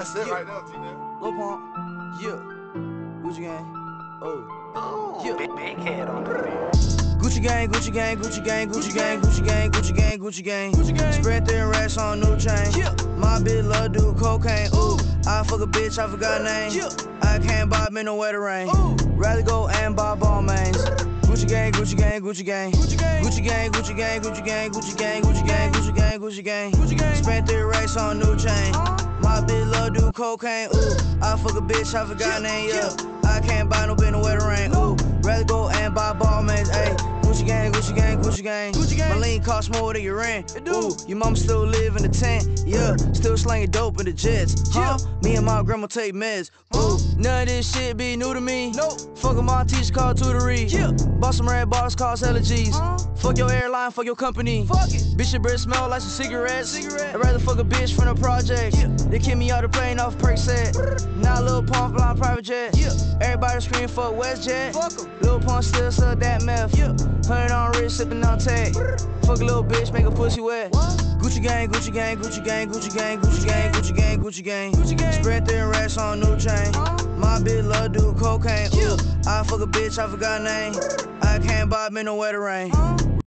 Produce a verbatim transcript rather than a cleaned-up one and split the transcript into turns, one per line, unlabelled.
That's it
yeah.
right there, T-Nell.
Lil Pump, yeah. Gucci gang, oh,
Oh,
yeah.
big, big head on the beat.
Gucci gang, Gucci gang, Gucci gang, Gucci gang, Gucci gang, Gucci gang, Gucci gang, Gucci gang. Spread thin racks on new chain. Yeah. My bitch love do cocaine. Ooh, I fuck a bitch, I forgot name. Yeah. I can't buy me no wetter rain. Ooh. Rather go and buy ball mains. Gucci gang, Gucci gang, Gucci gang, Gucci gang, Gucci gang, Gucci gang, Gucci gang, Gucci gang, Gucci gang, Gucci gang, Gucci gang, Gucci gang. Spent three racks on new chain. My bitch love do cocaine. Ooh, I fuck a bitch, I forgot name. Yeah, I can't buy no bitch no wetter rain. Ooh, rather go and buy ball mains. Ayy, Gucci gang, Gucci gang, Gucci gang, Gucci gang. My lean cost more than your rent. Ooh, your mama still live in the tent. Yeah, still slanging dope in the jets. Huh? Me and my grandma take meds. Ooh, none of this shit be new to me. Nope. Fuck with my teacher called tutory. Yeah. Bought some red bars called allergies. Uh-huh. Fuck your airline, fuck your company. Fuck it. Bitch, your breath smell like some cigarettes. Cigarette. I'd rather fuck a bitch from the project. Yeah. They kick me out the plane off perk set. Now Lil Pump flying private jet. Yeah. Everybody scream fuck WestJet. Fuck em. Lil Pump still suck that meth. Yeah. Hundred on wrist, sippin' on tag. Fuck a little bitch, make a pussy wet. What? Gucci gang, Gucci gang, Gucci gang, Gucci gang, Gucci gang, Gucci gang, Gucci gang, Gucci gang. Spread thin racks on new chain. My bitch love do cocaine. Ooh, I fuck a bitch, I forgot name. I can't buy me no wetter rain.